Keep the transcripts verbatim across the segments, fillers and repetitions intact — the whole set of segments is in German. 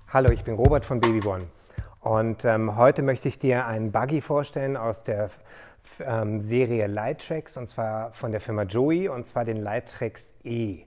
Hallo, ich bin Robert von Babybon und ähm, heute möchte ich dir einen Buggy vorstellen aus der ähm, Serie Lightrax und zwar von der Firma Joey und zwar den Lightrax E.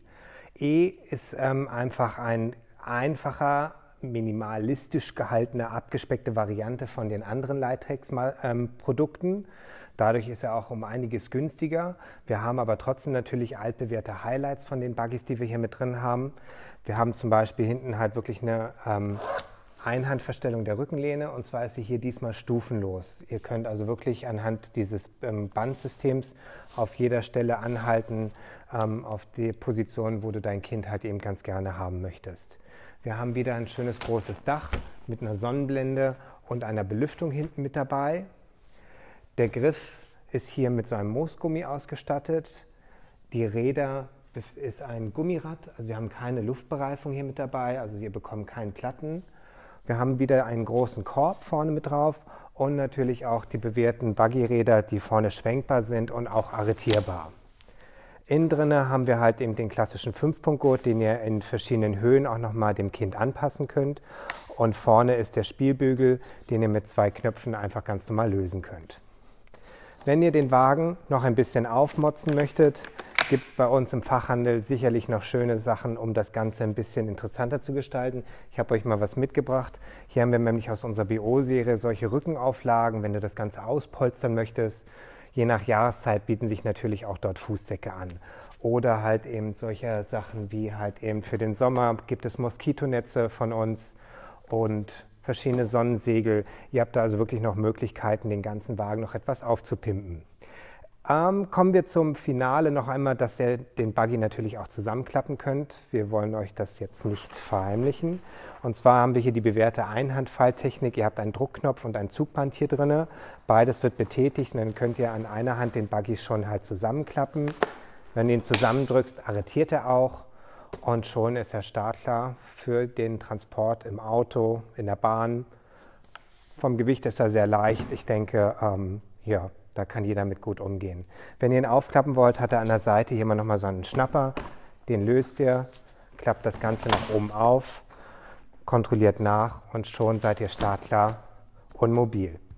E ist ähm, einfach ein einfacher, minimalistisch gehaltener, abgespeckte Variante von den anderen Lightrax-Produkten. Dadurch ist er auch um einiges günstiger. Wir haben aber trotzdem natürlich altbewährte Highlights von den Buggys, die wir hier mit drin haben. Wir haben zum Beispiel hinten halt wirklich eine ähm, Einhandverstellung der Rückenlehne und zwar ist sie hier diesmal stufenlos. Ihr könnt also wirklich anhand dieses ähm, Bandsystems auf jeder Stelle anhalten, ähm, auf die Position, wo du dein Kind halt eben ganz gerne haben möchtest. Wir haben wieder ein schönes großes Dach mit einer Sonnenblende und einer Belüftung hinten mit dabei. Der Griff ist hier mit so einem Moosgummi ausgestattet. Die Räder ist ein Gummirad, also wir haben keine Luftbereifung hier mit dabei, also ihr bekommt keinen Platten. Wir haben wieder einen großen Korb vorne mit drauf und natürlich auch die bewährten Buggy-Räder, die vorne schwenkbar sind und auch arretierbar. Innen drinne haben wir halt eben den klassischen fünf-Punkt-Gurt, den ihr in verschiedenen Höhen auch nochmal dem Kind anpassen könnt. Und vorne ist der Spielbügel, den ihr mit zwei Knöpfen einfach ganz normal lösen könnt. Wenn ihr den Wagen noch ein bisschen aufmotzen möchtet, gibt es bei uns im Fachhandel sicherlich noch schöne Sachen, um das Ganze ein bisschen interessanter zu gestalten. Ich habe euch mal was mitgebracht. Hier haben wir nämlich aus unserer B O-Serie solche Rückenauflagen, wenn du das Ganze auspolstern möchtest. Je nach Jahreszeit bieten sich natürlich auch dort Fußsäcke an. Oder halt eben solche Sachen wie halt eben für den Sommer gibt es Moskitonetze von uns und verschiedene Sonnensegel. Ihr habt da also wirklich noch Möglichkeiten, den ganzen Wagen noch etwas aufzupimpen. Ähm, kommen wir zum Finale noch einmal, dass ihr den Buggy natürlich auch zusammenklappen könnt. Wir wollen euch das jetzt nicht verheimlichen. Und zwar haben wir hier die bewährte Einhandfalltechnik. Ihr habt einen Druckknopf und ein Zugband hier drin. Beides wird betätigt und dann könnt ihr an einer Hand den Buggy schon halt zusammenklappen. Wenn du ihn zusammendrückst, arretiert er auch. Und schon ist er startklar für den Transport im Auto, in der Bahn. Vom Gewicht ist er sehr leicht. Ich denke, ähm, ja, da kann jeder mit gut umgehen. Wenn ihr ihn aufklappen wollt, hat er an der Seite hier immer noch mal so einen Schnapper. Den löst ihr, klappt das Ganze nach oben auf, kontrolliert nach und schon seid ihr startklar und mobil.